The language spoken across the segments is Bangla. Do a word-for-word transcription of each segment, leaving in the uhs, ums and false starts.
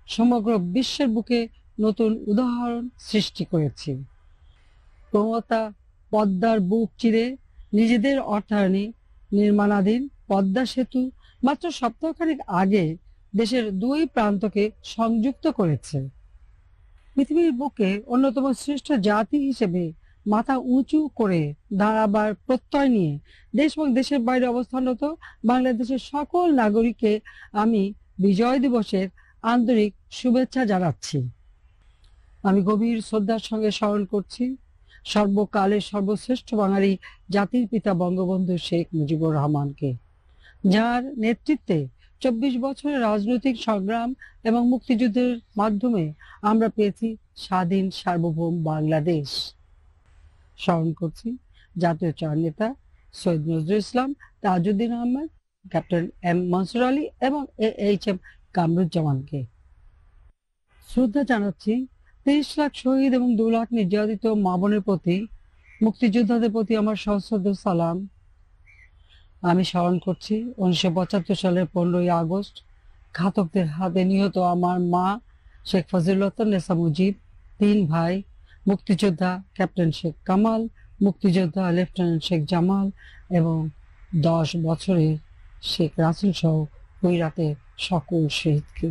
সমগ্র বিশ্বের বুকে নতুন উদাহরণ সৃষ্টি করেছি। প্রমতা পদ্মার বুক চিরে নিজেদের অর্থায়নে নির্মাণাধীন পদ্মা সেতু মাত্র সপ্তাহখানেক আগে দেশের দুই প্রান্তকে সংযুক্ত করেছে। পৃথিবীর বুকে অন্যতম শ্রেষ্ঠ জাতি হিসেবে মাথা উঁচু করে দাঁড়াবার প্রত্যয় নিয়ে দেশ এবং দেশের বাইরে অবস্থানরত বাংলাদেশের সকল নাগরিককে আমি বিজয় দিবসের আন্তরিক শুভেচ্ছা জানাচ্ছি। আমি গভীর শ্রদ্ধার সঙ্গে স্মরণ করছি সর্বকালের সর্বশ্রেষ্ঠ বাঙালি জাতির পিতা বঙ্গবন্ধু শেখ মুজিবুর রহমানকে, যার নেতৃত্বে চব্বিশ বছরের রাজনৈতিক সংগ্রাম এবং মুক্তিযুদ্ধের মাধ্যমে আমরা পেয়েছি স্বাধীন সার্বভৌম বাংলাদেশ। স্মরণ করছি জাতীয় চার নেতা সৈয়দ নজরুল ইসলাম, তাজউদ্দিন আহমেদ, ক্যাপ্টেন এম মনসুর আলী এবং এ এইচ এম কামরুজ্জামানকে। শ্রদ্ধা জানাচ্ছি তেইশ লাখ শহীদ এবং দু লাখ নির্যাতিত মা বোনের প্রতি, মুক্তিযোদ্ধাদের প্রতি আমার সশ্রদ্ধ সালাম। আমি স্মরণ করছি উনিশশো পঁচাত্তর সালের পনেরোই আগস্ট ঘাতকদের হাতে নিহত আমার মা শেখ ফজিলুন্নেসা মুজিব, তিন ভাই মুক্তিযোদ্ধা ক্যাপ্টেন শেখ কামাল, মুক্তিযোদ্ধা লেফটেন্যান্ট শেখ জামাল এবং দশ বছরের শেখ রাসেল সহ ওই রাতে সকল শহীদকে।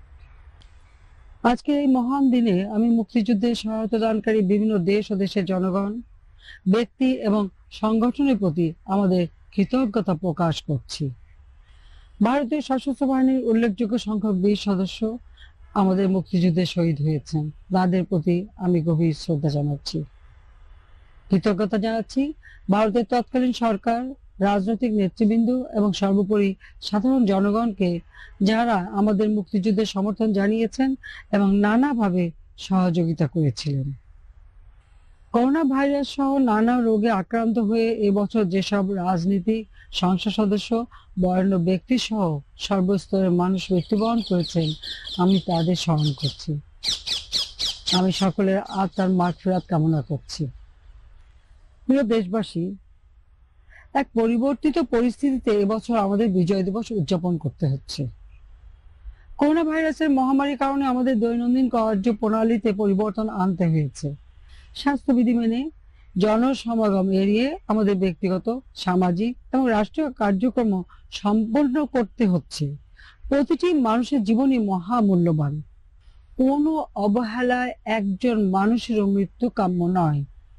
আজকে এই মহান দিনে আমি মুক্তিযুদ্ধে সহায়তা দানকারী বিভিন্ন দেশ ও দেশের জনগণ, ব্যক্তি এবং সংগঠনের প্রতি আমাদের কৃতজ্ঞতা প্রকাশ করছি। ভারতীয় সশস্ত্র বাহিনীর উল্লেখযোগ্য সংখ্যক বীর সদস্য আমাদের মুক্তিযুদ্ধে শহীদ হয়েছেন, তাদের প্রতি আমি গভীর শ্রদ্ধা জানাচ্ছি। কৃতজ্ঞতা জানাচ্ছি ভারতের তৎকালীন সরকার, রাজনৈতিক নেতৃবৃন্দ এবং সর্বোপরি সাধারণ জনগণকে, যারা আমাদের মুক্তিযুদ্ধের সমর্থন জানিয়েছেন এবং নানাভাবে সহযোগিতা করেছিলেন। করোনা ভাইরাস সহ নানা রোগে আক্রান্ত হয়ে এবছর যেসব রাজনীতিক, সংসদ সদস্য, বরেণ্য ব্যক্তি সহ সর্বস্তরের মানুষ মৃত্যুবরণ করেছেন, আমি তাদের স্মরণ করছি। আমি সকলের আত্মার মাগফিরাত কামনা করছি। প্রিয় দেশবাসী, এক পরিবর্তিত পরিস্থিতিতে এবছর আমাদের বিজয় দিবস উদযাপন করতে হচ্ছে। করোনা ভাইরাসের মহামারীর কারণে আমাদের দৈনন্দিন কার্যপ্রণালীতে পরিবর্তন আনতে হয়েছে। স্বাস্থ্যবিধি মেনে জনসমাগম এড়িয়ে আমাদের ব্যক্তিগত, সামাজিক এবং রাষ্ট্রীয় কার্যক্রম সম্পন্ন করতে হচ্ছে। প্রতিটি মানুষের জীবনই মহামূল্যবান। কোনো অবহেলায় একজন মানুষেরও মৃত্যু কাম্য নয়।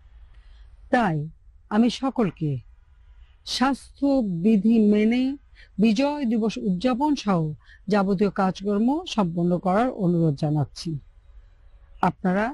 তাই আমি সকলকে স্বাস্থ্যবিধি মেনে বিজয় দিবস উদযাপন সহ যাবতীয় কাজকর্ম সম্পন্ন করার অনুরোধ জানাচ্ছি। আপনারা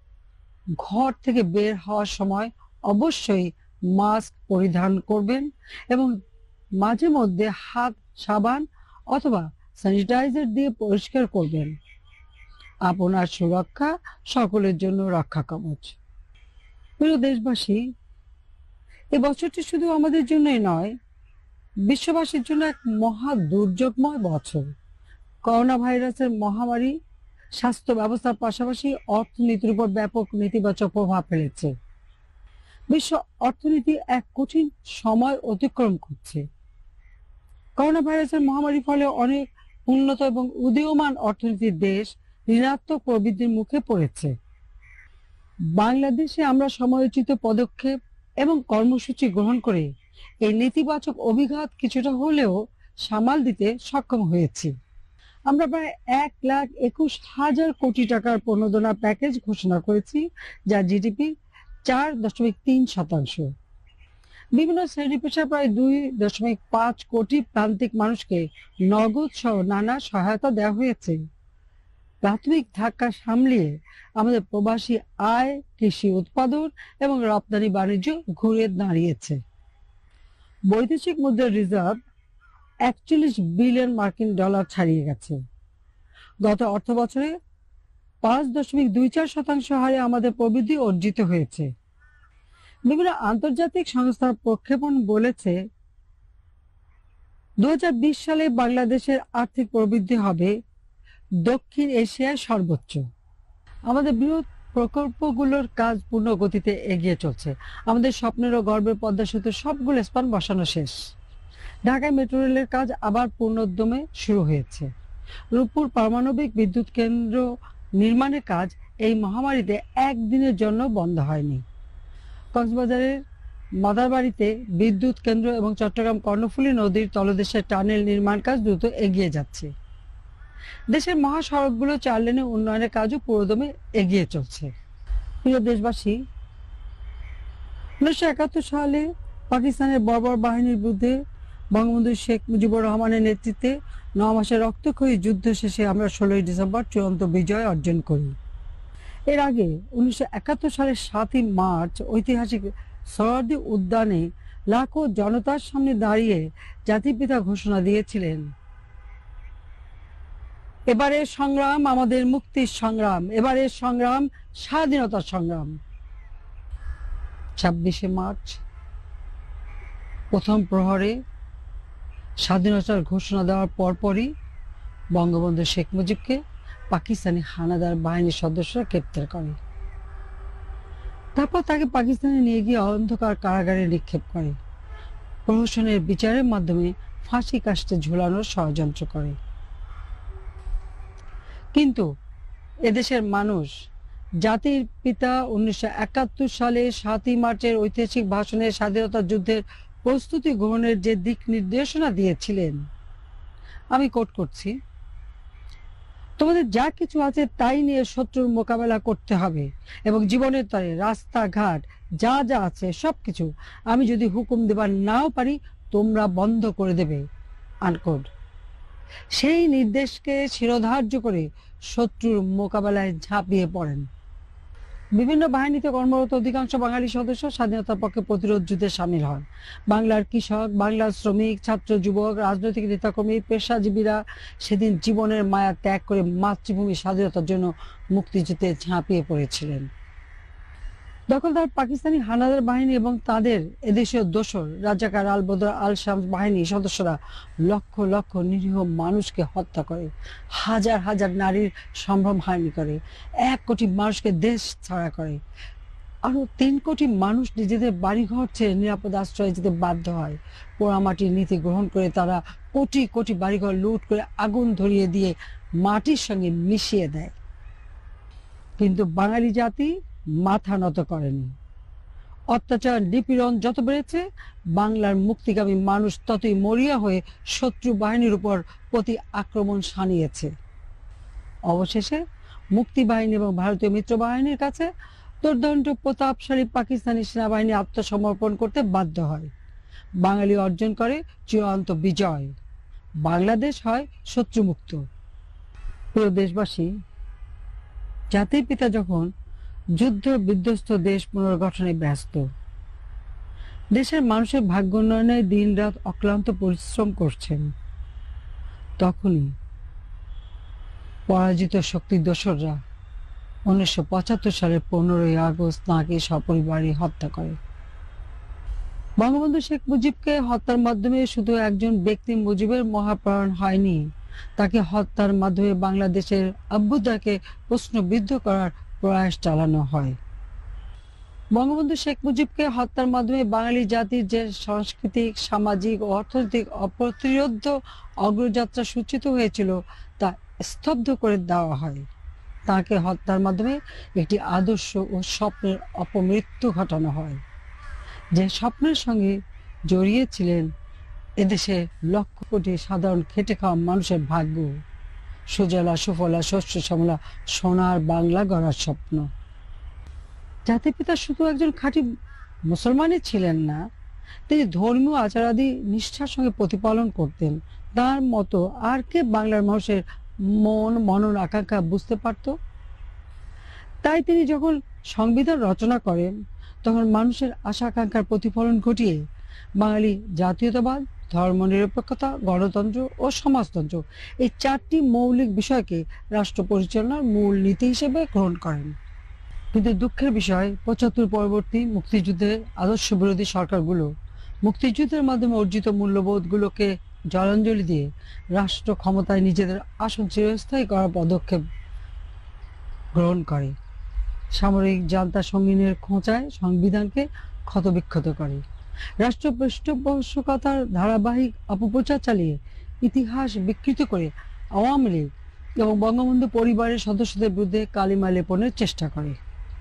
ঘর থেকে বের হওয়ার সময় অবশ্যই মাস্ক পরিধান করবেন এবং মাঝে মধ্যে হাত সাবান অথবা স্যানিটাইজার দিয়ে পরিষ্কার করবেন। আপনার সুরক্ষা সকলের জন্য রক্ষা কবচ। প্রিয় দেশবাসী, এই বছরটি শুধু আমাদের জন্যই নয়, বিশ্ববাসীর জন্য এক মহা দুর্যোগময় বছর। করোনা ভাইরাসের মহামারী স্বাস্থ্য ব্যবস্থার পাশাপাশি অর্থনীতির উপর ব্যাপক নেতিবাচক প্রভাব ফেলেছে। বিশ্ব অর্থনীতি এক কঠিন সময় অতিক্রম করছে। করোনা ভাইরাসের মহামারীর ফলে অনেক উন্নত এবং উদীয়মান অর্থনীতির দেশ ঋণাত্মক প্রবৃদ্ধির মুখে পড়েছে। বাংলাদেশে আমরা সময়োচিত পদক্ষেপ এবং কর্মসূচি গ্রহণ করে এই নেতিবাচক অভিঘাত কিছুটা হলেও সামাল দিতে সক্ষম হয়েছি। আমরা প্রায় এক লাখ একুশ হাজার কোটি টাকার প্রণোদনা প্যাকেজ ঘোষণা করেছি, যা জিডিপি চার দশমিক তিন শতাংশ। বিভিন্ন শ্রেণী পেশার প্রায় দুই দশমিক পাঁচ কোটি প্রান্তিক মানুষকে নগদ সহ নানা সহায়তা দেওয়া হয়েছে। প্রাথমিক ধাক্কা সামলিয়ে আমাদের প্রবাসী আয়, কৃষি উৎপাদন এবং রপ্তানি বাণিজ্য ঘুরে দাঁড়িয়েছে। বৈদেশিক মুদ্রার রিজার্ভ একচল্লিশ বিলিয়ন মার্কিন ডলার ছাড়িয়ে গেছে। গত অর্থ বছরে পাঁচ দশমিক দুই চার শতাংশ হারে আমাদের প্রবৃদ্ধি অর্জিত হয়েছে। বিভিন্ন আন্তর্জাতিক সংস্থার প্রক্ষেপণ বলেছে দু হাজার বিশ সালে বাংলাদেশের আর্থিক প্রবৃদ্ধি হবে দক্ষিণ এশিয়ায় সর্বোচ্চ। আমাদের বৃহৎ প্রকল্পগুলোর কাজ পূর্ণ গতিতে এগিয়ে চলছে। আমাদের স্বপ্নের ও গর্বের পদ্মা সেতু সবগুলো স্পান বসানো শেষ। ঢাকায় মেট্রো রেলের কাজ আবার পূর্ণোদ্যমে শুরু হয়েছে। রূপপুর পারমাণবিক বিদ্যুৎ কেন্দ্র নির্মাণের কাজ এই মহামারীতে একদিনের জন্য বন্ধ হয়নি। কক্সবাজারের মাদারবাড়িতে বিদ্যুৎ কেন্দ্র এবং চট্টগ্রাম কর্ণফুলী নদীর তলদেশে টানেল নির্মাণ কাজ দ্রুত এগিয়ে যাচ্ছে। দেশের মহাসড়কগুলো চার লেনে উন্নয়নের কাজও পুরোদমে এগিয়ে চলছে। প্রিয় দেশবাসী, উনিশশো একাত্তর সালে পাকিস্তানের বর্বর বাহিনীর বিরুদ্ধে বঙ্গবন্ধু শেখ মুজিবুর রহমানের নেতৃত্বে নয় মাসের রক্তক্ষয়ী যুদ্ধ শেষে আমরা ষোলোই ডিসেম্বর চূড়ান্ত বিজয় অর্জন করি। এর আগে উনিশশো একাত্তর সালের সাতই মার্চ ঐতিহাসিক সোহরাওয়ার্দী উদ্যানে লাখো জনতার সামনে দাঁড়িয়ে জাতির ঘোষণা দিয়েছিলেন, এবারের সংগ্রাম আমাদের মুক্তির সংগ্রাম, এবারের সংগ্রাম স্বাধীনতার সংগ্রাম। ছাব্বিশে মার্চ প্রথম প্রহরে স্বাধীনতার ঘোষণা দেওয়ার পরপরই বঙ্গবন্ধু শেখ মুজিবকে পাকিস্তানি হানাদার বাহিনীর সদস্যরা গ্রেপ্তার করে। তারপর তাকে পাকিস্তানে নিয়ে গিয়ে অন্ধকার কারাগারে নিক্ষেপ করে, প্রহসনের বিচারের মাধ্যমে ফাঁসি কাস্টে ঝুলানোর ষড়যন্ত্র করে। কিন্তু এদেশের মানুষ জাতির পিতা উনিশশো একাত্তর সালে সাতই মার্চের ঐতিহাসিক ভাষণে স্বাধীনতা যুদ্ধের প্রস্তুতি গ্রহণের যে দিক নির্দেশনা দিয়েছিলেন, আমি কোট করছি, তোমাদের যা কিছু আছে তাই নিয়ে শত্রুর মোকাবেলা করতে হবে এবং জীবনের তরে রাস্তাঘাট যা যা আছে সবকিছু আমি যদি হুকুম দেবার নাও পারি তোমরা বন্ধ করে দেবে, আনকোট। সেই নির্দেশকে শিরোধার্য করে শত্রুর মোকাবেলায় ঝাঁপিয়ে পড়েন। বিভিন্ন বাহিনীতে কর্মরত অধিকাংশ বাঙালি সদস্য স্বাধীনতার পক্ষে প্রতিরোধ যুদ্ধে সামিল হন। বাংলার কৃষক, বাংলার শ্রমিক, ছাত্র, যুবক, রাজনৈতিক নেতাকর্মী, পেশাজীবীরা সেদিন জীবনের মায়া ত্যাগ করে মাতৃভূমি স্বাধীনতার জন্য মুক্তিযুদ্ধে ঝাঁপিয়ে পড়েছিলেন। দখলদার পাকিস্তানি হানাদার বাহিনী এবং তাদের এদেশীয় দোসর রাজাকার আল বদর আল শামস বাহিনী সদস্যরা লক্ষ লক্ষ নিরীহ মানুষকে হত্যা করে, হাজার হাজার নারীর সম্ভ্রম হানি করে, এক কোটি মানুষকে দেশ ছাড়া করে, আরো তিন কোটি মানুষ নিজেদের বাড়িঘর ছেড়ে নিরাপদ আশ্রয়ে যেতে বাধ্য হয়। পোড়ামাটির নীতি গ্রহণ করে তারা কোটি কোটি বাড়িঘর লুট করে আগুন ধরিয়ে দিয়ে মাটির সঙ্গে মিশিয়ে দেয়। কিন্তু বাঙালি জাতি মাথা নত করেনি। অত্যাচার নিপীড়ন যত বেড়েছে, বাংলার মুক্তিগামী মানুষ ততই মরিয়া হয়ে শত্রু বাহিনীর উপর প্রতি আক্রমণ শানিয়েছে। অবশেষে মুক্তি বাহিনী এবং ভারতীয় মিত্র বাহিনীর কাছে দুর্দণ্ড প্রতাপশালী পাকিস্তানি সেনাবাহিনী আত্মসমর্পণ করতে বাধ্য হয়। বাঙালি অর্জন করে চূড়ান্ত বিজয়, বাংলাদেশ হয় শত্রুমুক্ত। প্রিয় দেশবাসী, জাতির পিতা যখন যুদ্ধ বিধ্বস্ত দেশ পুনর্গঠনে ব্যস্ত, দেশের মানুষের ভাগ্য উন্নয়নে দিন রাত অক্লান্ত পরিশ্রম করছেন, তখনই পরাজিত শক্তির দোসররা উনিশশো পঁচাত্তর সালের পনেরোই আগস্ট তাঁকে সপরিবারে হত্যা করে। বঙ্গবন্ধু শেখ মুজিবকে হত্যার মাধ্যমে শুধু একজন ব্যক্তি মুজিবের মহাপ্রয়াণ হয়নি, তাকে হত্যার মাধ্যমে বাংলাদেশের অভ্যুদয়কে প্রশ্নবিদ্ধ করার প্রয়াস চালানো হয়। বঙ্গবন্ধু শেখ মুজিবকে হত্যার মাধ্যমে বাঙালি জাতির যে সাংস্কৃতিক, সামাজিক ও অর্থনৈতিক অপ্রতিরোধ্য অগ্রযাত্রা সূচিত হয়েছিল তা স্তব্ধ করে দেওয়া হয়। তাকে হত্যার মাধ্যমে একটি আদর্শ ও স্বপ্নের অপমৃত্যু ঘটানো হয়, যে স্বপ্নের সঙ্গে জড়িয়েছিলেন এদেশে লক্ষ কোটি সাধারণ খেটে খাওয়া মানুষের ভাগ্য, সুজলা সুফলা শস্য শ্যামলা সোনার বাংলা গড়ার স্বপ্ন। জাতির পিতা শুধু একজন খাঁটি মুসলমানই ছিলেন না, তিনি ধর্মীয় আচারাদি নিষ্ঠার সঙ্গে প্রতিপালন করতেন। তার মতো আর কে বাংলার মানুষের মন মনন আকাঙ্ক্ষা বুঝতে পারত? তাই তিনি যখন সংবিধান রচনা করেন, তখন মানুষের আশা আকাঙ্ক্ষার প্রতিফলন ঘটিয়ে বাঙালি জাতীয়তাবাদ, ধর্মনিরপেক্ষতা, গণতন্ত্র ও সমাজতন্ত্র এই চারটি মৌলিক বিষয়কে রাষ্ট্র পরিচালনার মূল নীতি হিসেবে গ্রহণ করেন। কিন্তু দুঃখের বিষয়, পঁচাত্তর পরবর্তী মুক্তিযুদ্ধের আদর্শ বিরোধী সরকারগুলো মুক্তিযুদ্ধের মাধ্যমে অর্জিত মূল্যবোধগুলোকে জলাঞ্জলি দিয়ে রাষ্ট্র ক্ষমতায় নিজেদের আসন চিরস্থায়ী করার পদক্ষেপ গ্রহণ করে, সামরিক জান্তা সঙ্গিনের খোঁচায় সংবিধানকে ক্ষতবিক্ষত করে, রাষ্ট্র পৃষ্ঠপোষকতার ধারাবাহিক অপপ্রচার চালিয়ে ইতিহাস বিকৃত করে আওয়ামী লীগ এবং বঙ্গবন্ধু পরিবারের সদস্যদের বিরুদ্ধে কালিমা লেপনের চেষ্টা করে।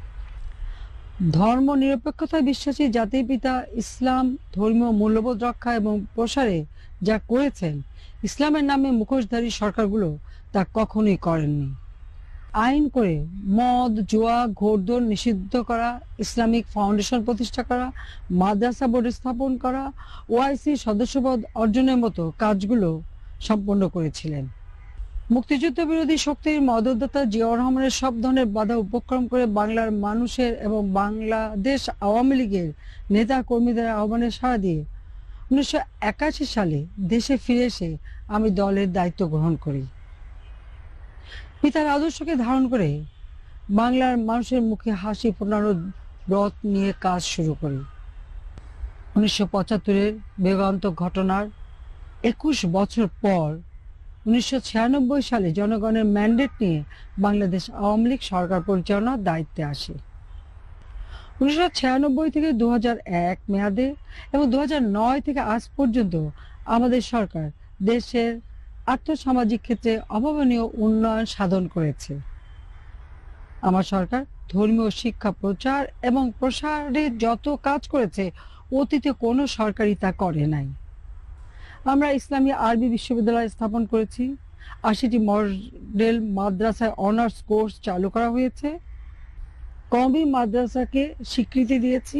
ধর্ম নিরপেক্ষতায় বিশ্বাসী জাতির পিতা ইসলাম ধর্মীয় মূল্যবোধ রক্ষা এবং প্রসারে যা করেছেন, ইসলামের নামে মুখোশধারী সরকারগুলো তা কখনোই করেননি। আইন করে মদ, জুয়া, ঘোরদৌড় নিষিদ্ধ করা, ইসলামিক ফাউন্ডেশন প্রতিষ্ঠা করা, মাদ্রাসা বোর্ড স্থাপন করা, ওআইসি সদস্যপদ অর্জনের মতো কাজগুলো সম্পন্ন করেছিলেন। মুক্তিযুদ্ধ বিরোধী শক্তির মদতদাতা জিয়াউর রহমানের সব ধরনের বাধা উপক্রম করে বাংলার মানুষের এবং বাংলাদেশ আওয়ামী লীগের নেতা কর্মীদের আহ্বানে সাড়া দিয়ে উনিশশো একাশি সালে দেশে ফিরে এসে আমি দলের দায়িত্ব গ্রহণ করি। পিতার আদর্শকে ধারণ করে বাংলার মানুষের মুখে হাসি ফোটানোর ব্রত নিয়ে কাজ শুরু করি। উনিশশো পঁচাত্তরের বেগান্তক ঘটনার একুশ বছর পর উনিশশো ছিয়ানব্বই সালে জনগণের ম্যান্ডেট নিয়ে বাংলাদেশ আওয়ামী লীগ সরকার পরিচালনার দায়িত্বে আসে। উনিশশো ছিয়ানব্বই থেকে দু হাজার এক মেয়াদে এবং দু হাজার নয় থেকে আজ পর্যন্ত আমাদের সরকার দেশের আর্থসামাজিক ক্ষেত্রে অভাবনীয় উন্নয়ন সাধন করেছে। আমার সরকার ধর্মীয় শিক্ষা প্রচার এবং প্রসারে যত কাজ করেছে, অতীতে কোনো সরকারই তা করে নাই। আমরা ইসলামী আরবি বিশ্ববিদ্যালয় স্থাপন করেছি, আশিটি মডেল মাদ্রাসায় অনার্স কোর্স চালু করা হয়েছে, কওমি মাদ্রাসাকে স্বীকৃতি দিয়েছি,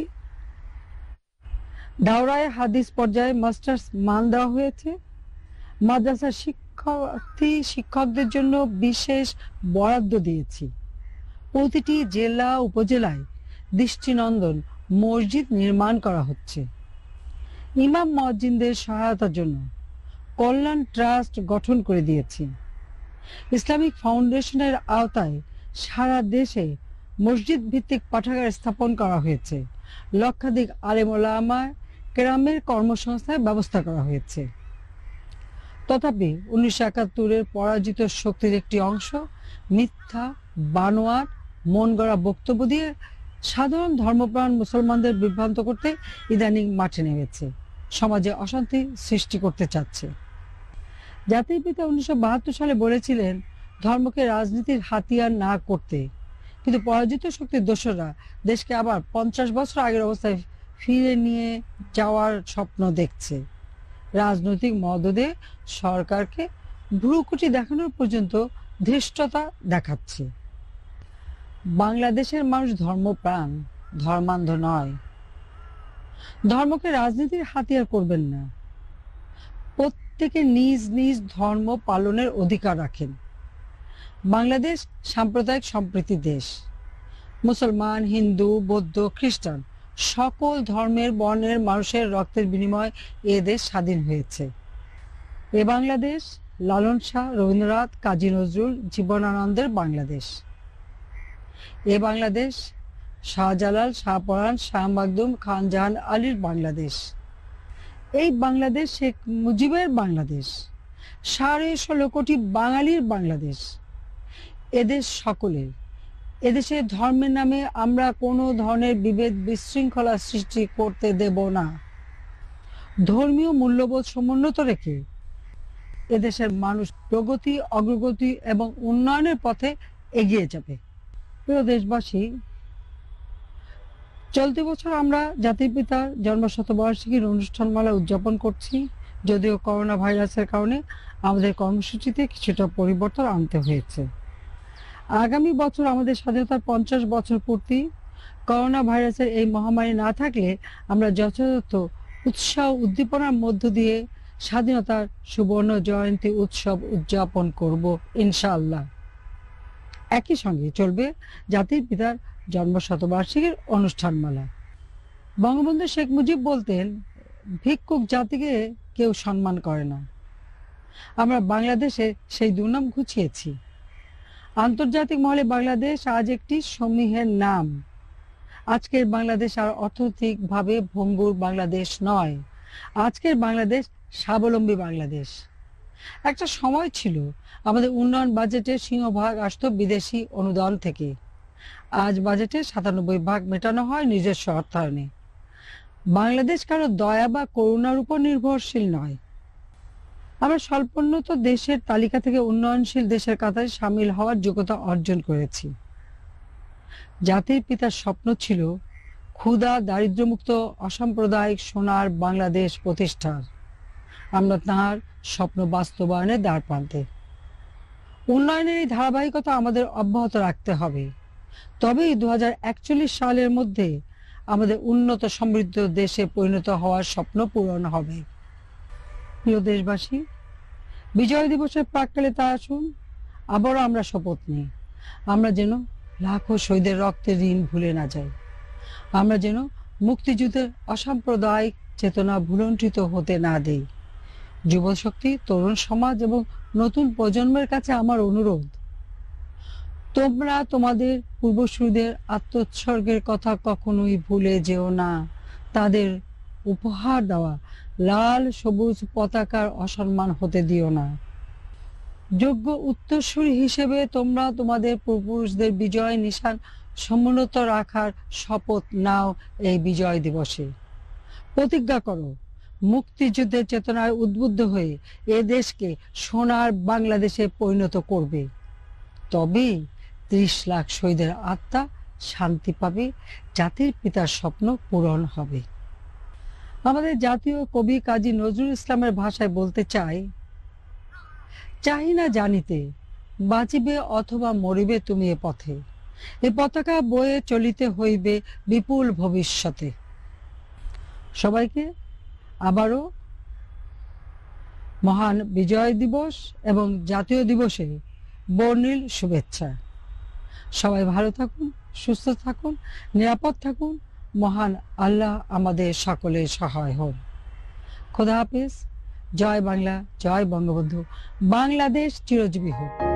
দাওরায়ে হাদিস পর্যায়ে মাস্টার্স মান দেওয়া হয়েছে, মাদ্রাসার শিক্ষার্থী শিক্ষকদের জন্য বিশেষ বরাদ্দ দিয়েছি। প্রতিটি জেলা উপজেলায় দৃষ্টিনন্দন মসজিদ নির্মাণ করা হচ্ছে। ইমাম মুয়াজ্জিনদের সহায়তার জন্য কল্যাণ ট্রাস্ট গঠন করে দিয়েছি। ইসলামিক ফাউন্ডেশনের আওতায় সারা দেশে মসজিদ ভিত্তিক পাঠাগার স্থাপন করা হয়েছে। লক্ষাধিক আলেম ওলামা কেরামের কর্মসংস্থানের ব্যবস্থা করা হয়েছে। তথাপি উনিশশো একাত্তরের পরাজিত শক্তির একটি অংশ মিথ্যা, বানোয়াট, মন গড়া বক্তব্য দিয়ে সাধারণ ধর্মপ্রাণ মুসলমানদের বিভ্রান্ত করতে ইদানিং মাঠে নেমেছে, সমাজে অশান্তি সৃষ্টি করতে চাচ্ছে। জাতির পিতা উনিশশো বাহাত্তর সালে বলেছিলেন ধর্মকে রাজনীতির হাতিয়ার না করতে, কিন্তু পরাজিত শক্তির দোসররা দেশকে আবার পঞ্চাশ বছর আগের অবস্থায় ফিরে নিয়ে যাওয়ার স্বপ্ন দেখছে। রাজনৈতিক মদদে সরকারকে ভ্রুকুটি দেখানোর পর্যন্ত ধৃষ্টতা দেখাচ্ছে। বাংলাদেশের মানুষ ধর্মপ্রাণ, ধর্মান্ধ নয়। ধর্মকে রাজনীতির হাতিয়ার করবেন না। প্রত্যেকে নিজ নিজ ধর্ম পালনের অধিকার রাখেন। বাংলাদেশ সাম্প্রদায়িক সম্প্রীতির দেশ। মুসলমান, হিন্দু, বৌদ্ধ, খ্রিস্টান সকল ধর্মের বর্ণের মানুষের রক্তের বিনিময়ে এ দেশ স্বাধীন হয়েছে। এ বাংলাদেশ লালন শাহ, রবীন্দ্রনাথ, কাজী নজরুল, জীবনানন্দের বাংলাদেশ। এ বাংলাদেশ শাহজালাল, শাহপরাণ, শাহ মাকদুম, খান জাহান আলীর বাংলাদেশ। এই বাংলাদেশ শেখ মুজিবের বাংলাদেশ, সাড়ে ষোলো কোটি বাঙালির বাংলাদেশ। এদেশ সকলের। এদেশে ধর্মের নামে আমরা কোনো ধরনের বিভেদ বিশৃঙ্খলা সৃষ্টি করতে দেব না। ধর্মীয় মূল্যবোধ সমুন্নত রেখে এদেশের মানুষ প্রগতি, অগ্রগতি এবং উন্নয়নের পথে এগিয়ে যাবে। প্রিয় দেশবাসী, চলতি বছর আমরা জাতির পিতার জন্মশতবার্ষিকীর অনুষ্ঠানমালা উদযাপন করছি। যদিও করোনা ভাইরাসের কারণে আমাদের কর্মসূচিতে কিছুটা পরিবর্তন আনতে হয়েছে। আগামী বছর আমাদের স্বাধীনতার পঞ্চাশ বছর পূর্তি। করোনা ভাইরাসের এই মহামারী না থাকলে আমরা যথাযথ উৎসাহ উদ্দীপনার মধ্য দিয়ে স্বাধীনতার সুবর্ণ জয়ন্তী উৎসব উদযাপন করব ইনশাআল্লাহ। একই সঙ্গে চলবে জাতির পিতার জন্মশতবার্ষিকীর অনুষ্ঠানমালা। বঙ্গবন্ধু শেখ মুজিব বলতেন, ভিক্ষুক জাতিকে কেউ সম্মান করে না। আমরা বাংলাদেশে সেই দুর্নাম ঘুচিয়েছি। আন্তর্জাতিক মহলে বাংলাদেশ আজ একটি সমীহের নাম। আজকের বাংলাদেশ আর অর্থনৈতিকভাবে ভঙ্গুর বাংলাদেশ নয়। আজকের বাংলাদেশ স্বাবলম্বী বাংলাদেশ। একটা সময় ছিল আমাদের উন্নয়ন বাজেটের সিংহভাগ আসতো বিদেশি অনুদান থেকে। আজ বাজেটে সাতানব্বই ভাগ মেটানো হয় নিজস্ব অর্থায়নে। বাংলাদেশ কারো দয়া বা করুণার উপর নির্ভরশীল নয়। আমরা স্বল্পোন্নত দেশের তালিকা থেকে উন্নয়নশীল দেশের কাতারে সামিল হওয়ার যোগ্যতা অর্জন করেছি। জাতির পিতার স্বপ্ন ছিল ক্ষুধা দারিদ্র্যমুক্ত অসাম্প্রদায়িক সোনার বাংলাদেশ প্রতিষ্ঠার। আমরা তাঁর স্বপ্ন বাস্তবায়নের দ্বার প্রান্তে। উন্নয়নের এই ধারাবাহিকতা আমাদের অব্যাহত রাখতে হবে, তবেই দু হাজার একচল্লিশ সালের মধ্যে আমাদের উন্নত সমৃদ্ধ দেশে পরিণত হওয়ার স্বপ্ন পূরণ হবে। প্রিয় দেশবাসী, বিজয় দিবসের প্রাক্কালে তা আসুন আবারও আমরা শপথ নিই, আমরা যেন লাখো শহীদের রক্তের ঋণ ভুলে না যাই। আমরা যেন মুক্তিযুদ্ধের অসাম্প্রদায়িক চেতনা ভুলণ্ঠিত হতে না দেই। যুবশক্তি, তরুণ সমাজ এবং নতুন প্রজন্মের কাছে আমার অনুরোধ, তোমরা তোমাদের পূর্বসূরীদের আত্মোৎসর্গের কথা কখনোই ভুলে যেও না। তাদের উপহার দেওয়া লাল সবুজ পতাকার অসম্মান হতে দিও না। যোগ্য উত্তরসূরি হিসেবে তোমরা তোমাদের পূর্বপুরুষদের বিজয় নিশান সমুন্নত রাখার শপথ নাও। এই বিজয় দিবসে প্রতিজ্ঞা করো, মুক্তিযুদ্ধের চেতনায় উদ্বুদ্ধ হয়ে এ দেশকে সোনার বাংলাদেশে পরিণত করবে। তবেই ত্রিশ লাখ শহীদের আত্মা শান্তি পাবে, জাতির পিতার স্বপ্ন পূরণ হবে। আমাদের জাতীয় কবি কাজী নজরুল ইসলামের ভাষায় বলতে চাই, চাহি না জানিতে বাঁচিবে অথবা মরিবে তুমি এ পথে, এ পতাকা বয়ে চলিতে হইবে বিপুল ভবিষ্যতে। সবাইকে আবারও মহান বিজয় দিবস এবং জাতীয় দিবসে বর্ণিল শুভেচ্ছা। সবাই ভালো থাকুন, সুস্থ থাকুন, নিরাপদ থাকুন। মহান আল্লাহ আমাদের সকলের সহায় হন। খোদা হাফেজ। জয় বাংলা, জয় বঙ্গবন্ধু। বাংলাদেশ চিরজীবী হোক।